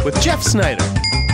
with Jeff Snyder.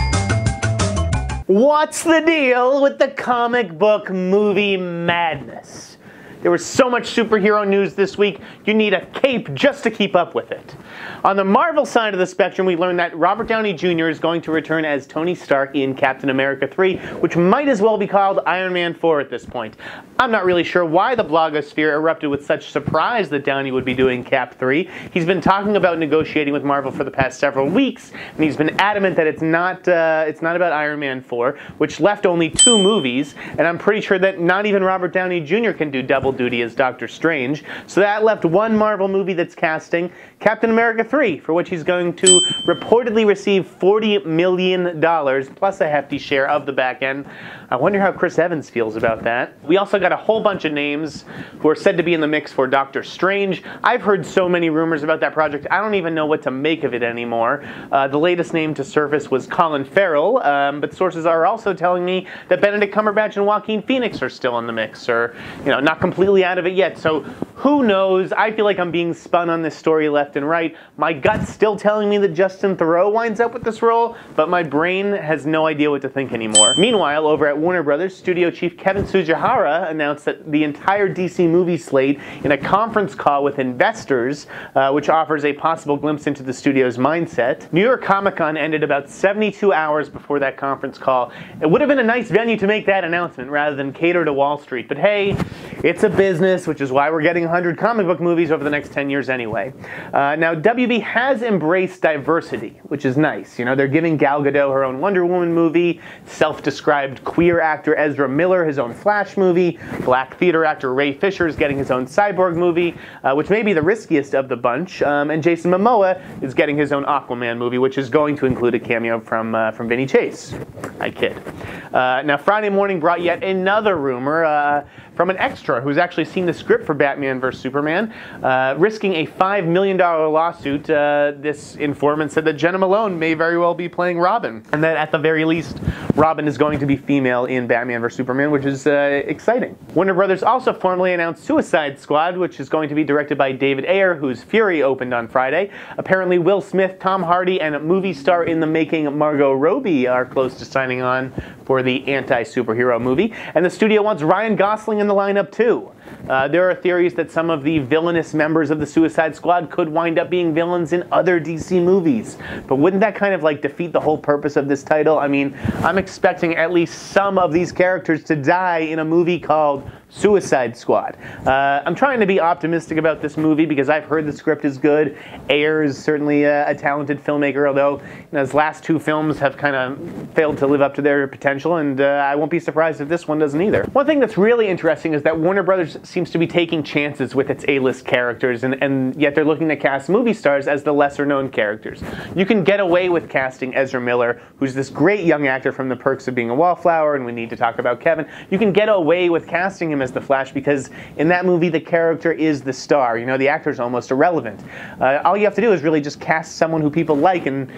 What's the deal with the comic book movie madness? There was so much superhero news this week, you need a cape just to keep up with it. On the Marvel side of the spectrum, we learned that Robert Downey Jr. is going to return as Tony Stark in Captain America 3, which might as well be called Iron Man 4 at this point. I'm not really sure why the blogosphere erupted with such surprise that Downey would be doing Cap 3. He's been talking about negotiating with Marvel for the past several weeks, and he's been adamant that it's not about Iron Man 4, which left only 2 movies, and I'm pretty sure that not even Robert Downey Jr. can do double duty as Doctor Strange, so that left one Marvel movie that's casting, Captain America 3, for which he's going to reportedly receive $40 million, plus a hefty share of the back end. I wonder how Chris Evans feels about that. We also got a whole bunch of names who are said to be in the mix for Doctor Strange. I've heard so many rumors about that project, I don't even know what to make of it anymore. The latest name to surface was Colin Farrell, but sources are also telling me that Benedict Cumberbatch and Joaquin Phoenix are still in the mix, or, not completely out of it yet. So who knows? I feel like I'm being spun on this story left and right. My gut's still telling me that Justin Theroux winds up with this role, but my brain has no idea what to think anymore. Meanwhile, over at Warner Brothers, studio chief Kevin Tsujihara announced that the entire DC movie slate in a conference call with investors, which offers a possible glimpse into the studio's mindset. New York Comic Con ended about 72 hours before that conference call. It would have been a nice venue to make that announcement rather than cater to Wall Street, but hey, it's a business, which is why we're getting 100 comic book movies over the next 10 years anyway. Now, WB has embraced diversity, which is nice. They're giving Gal Gadot her own Wonder Woman movie, self-described queer actor Ezra Miller his own Flash movie, black theater actor Ray Fisher is getting his own Cyborg movie, which may be the riskiest of the bunch, and Jason Momoa is getting his own Aquaman movie, which is going to include a cameo from Vinny Chase. I kid. Now, Friday morning brought yet another rumor from an extra who's actually seen the script for Batman vs. Superman, risking a $5 million lawsuit. This informant said that Jenna Malone may very well be playing Robin, and that at the very least, Robin is going to be female in Batman vs. Superman, which is exciting. Warner Brothers also formally announced Suicide Squad, which is going to be directed by David Ayer, whose Fury opened on Friday. Apparently, Will Smith, Tom Hardy, and movie star in the making Margot Robbie are close to signing on for the anti-superhero movie, and the studio wants Ryan Gosling in the lineup too. There are theories that some of the villainous members of the Suicide Squad could wind up being villains in other DC movies. But wouldn't that kind of defeat the whole purpose of this title? I mean, I'm expecting at least some of these characters to die in a movie called Suicide Squad. I'm trying to be optimistic about this movie because I've heard the script is good. Ayer is certainly a talented filmmaker, although his last 2 films have kind of failed to live up to their potential, and I won't be surprised if this one doesn't either. One thing that's really interesting is that Warner Brothers seems to be taking chances with its A-list characters, and yet they're looking to cast movie stars as the lesser-known characters. You can get away with casting Ezra Miller, who's this great young actor from The Perks of Being a Wallflower, and we need to talk about Kevin. You can get away with casting him as the Flash because in that movie the character is the star. The actor's almost irrelevant. All you have to do is really just cast someone who people like, and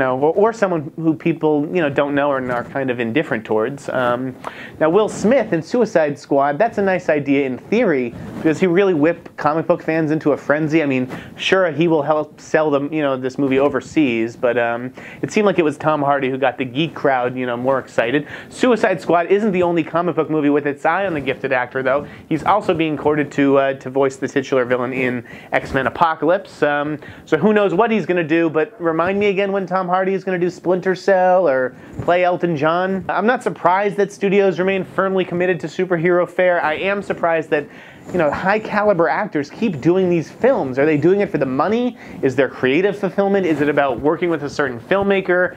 or someone who people don't know and are kind of indifferent towards. Now, Will Smith in Suicide Squad, that's a nice idea in theory because he really whipped comic book fans into a frenzy. I mean, sure, he will help sell them this movie overseas, but it seemed like it was Tom Hardy who got the geek crowd more excited. Suicide Squad isn't the only comic book movie with its eye on the gifted actor, though. He's also being courted to voice the titular villain in X-Men Apocalypse. So who knows what he's going to do, but remind me again when Tom Hardy is going to do Splinter Cell or play Elton John. I'm not surprised that studios remain firmly committed to superhero fare. I am surprised that high caliber actors keep doing these films. Are they doing it for the money? Is there creative fulfillment? Is it about working with a certain filmmaker?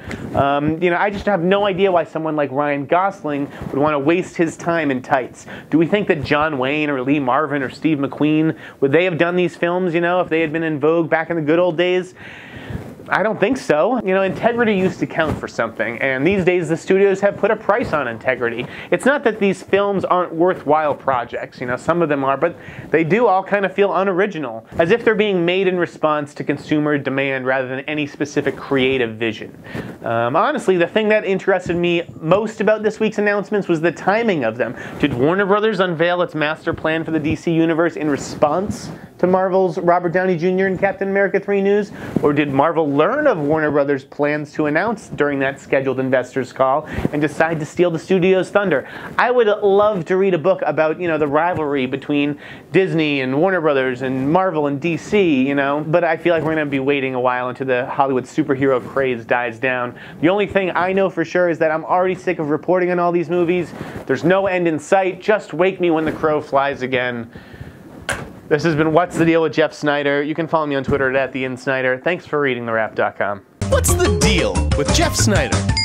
I just have no idea why someone like Ryan Gosling would want to waste his time in tights. Do we think that John Wayne or Lee Marvin or Steve McQueen, would they have done these films, if they had been in vogue back in the good old days? I don't think so. Integrity used to count for something, and these days the studios have put a price on integrity. It's not that these films aren't worthwhile projects, some of them are, but they do all kind of feel unoriginal, as if they're being made in response to consumer demand rather than any specific creative vision. Honestly, the thing that interested me most about this week's announcements was the timing of them. Did Warner Brothers unveil its master plan for the DC Universe in response to to Marvel's Robert Downey Jr. and Captain America 3 news? Or did Marvel learn of Warner Brothers' plans to announce during that scheduled investors call and decide to steal the studio's thunder? I would love to read a book about, the rivalry between Disney and Warner Brothers and Marvel and DC, but I feel like we're going to be waiting a while until the Hollywood superhero craze dies down. The only thing I know for sure is that I'm already sick of reporting on all these movies. There's no end in sight. Just wake me when the crow flies again. This has been What's the Deal with Jeff Sneider. You can follow me on Twitter @TheInSneider. Thanks for reading TheWrap.com. What's the deal with Jeff Sneider?